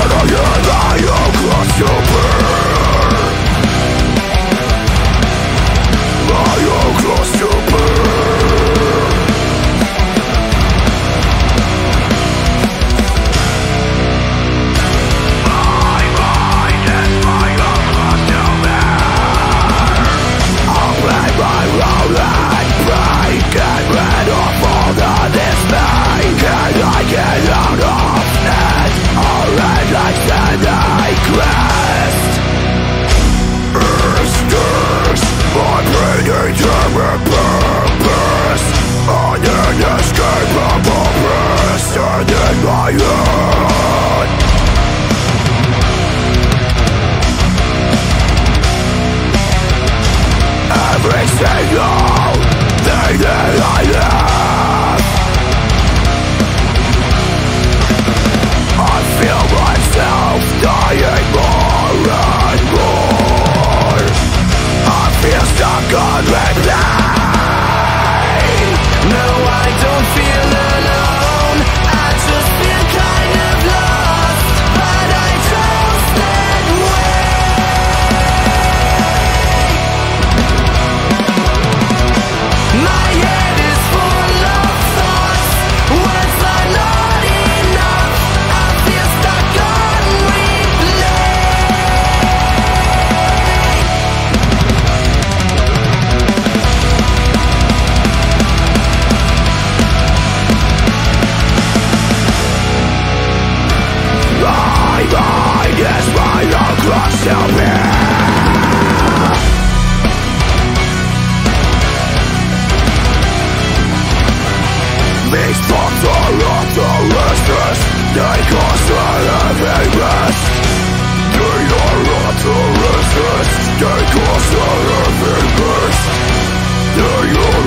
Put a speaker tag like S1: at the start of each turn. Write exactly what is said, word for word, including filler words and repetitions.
S1: predetermined purpose, an inescapable bliss in my head. Every single thing that I have, I feel myself dying more and more. I feel stuck on replay. No, I don't feel alone, I just feel kind of lost, but I chose that way. My head is full of thoughts, words are not enough, I feel stuck on replay. My mind is my own cross to bear. These thoughts are of the restless, they cause a heavy rest. They are of the restless, they cause a heavy rest. They are